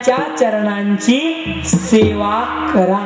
च्या चरणांची सेवा करा.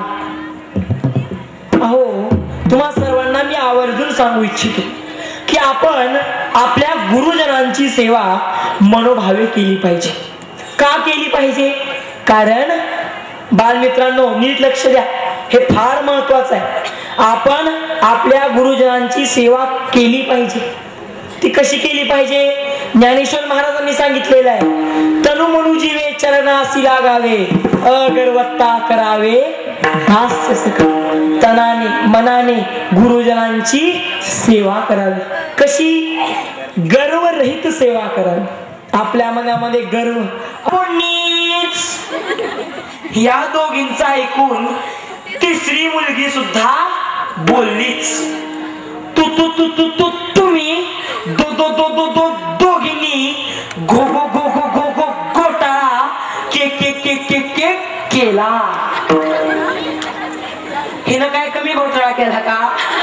अहो, तुम्हा सर्वांना मी आवर्जून सांगू इच्छितो की आपण आपल्या गुरुजनांची सेवा मनोभावे केली पाहिजे. का केली पाहिजे? कारण बालमित्रांनो, नीट लक्ष द्या, हे फार महत्वाचं आहे. आपण आपल्या गुरुजनांची सेवा केली पाहिजे. ती कशी केली पाहिजे? ज्ञानेश्वर महाराजांनी सांगितलेलं आहे, तनु मनु जीवे चरणासी लागावे, अगरवत्ता करावे हास्य सखा. तनाने मनाने गुरुजनांची सेवा करावी. कशी? गर्वरहित सेवा करावी. आपल्या मनामध्ये गर्व. या दोघींचा ऐकून तिसरी मुलगी सुद्धा बोललीच. तू तू तू तू तू तुम्ही दो दो दो दो दो दोघींनी गो गो गो गो गो गो घोटाळा के के के के के केला. हिनं काय कमी घोटाळा केला का?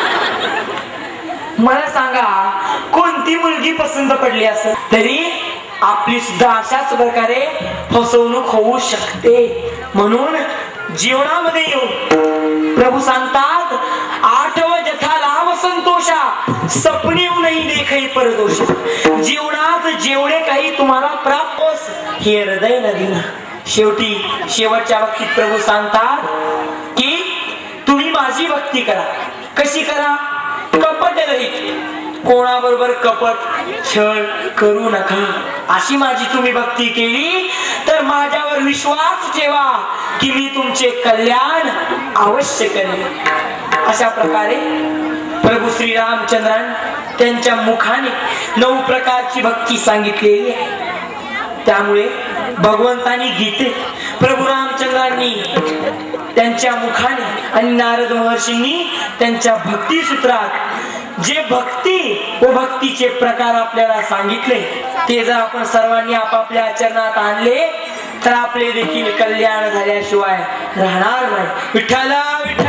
मला सांगा, कोणती मुलगी पसंत पडली असेल तरी आपली सुद्धा अशाच प्रकारे फसवणूक होऊ शकते. म्हणून जीवनामध्ये येऊन प्रभू सांगतात, आठव जथा लाभ संतोषा सपने येऊनही देखई परदोष. जीवनात जेवढे काही तुम्हाला प्राप्त होस हे हृदय नदी ना. शेवटी शेवटच्या भक्तीत प्रभू सांगतात की तुम्ही माझी भक्ती करा. कशी करा? कपट रहित. कोणाबरोबर कपट छळ करू नका. अशी माझी तुम्ही भक्ती केली तर माझ्यावर विश्वास ठेवा की मी तुमचे कल्याण अवश्य करेन. अशा प्रकारे प्रभू श्री रामचंद्रान त्यांच्या मुखाने 9 प्रकारची भक्ती सांगितलेली आहे. त्यामुळे भगवंतानी गीतेत प्रभू रामचंद्रांनी त्यांच्या मुखाने आणि नारद महर्षींनी त्यांच्या भक्ती सूत्रात जे भक्ती व भक्तीचे प्रकार आपल्याला सांगितले ते जर आपण सर्वांनी आपापल्या आचरणात आणले तर आपले देखील कल्याण झाल्याशिवाय राहणार नाही. विठ्ठला विठ्ठला.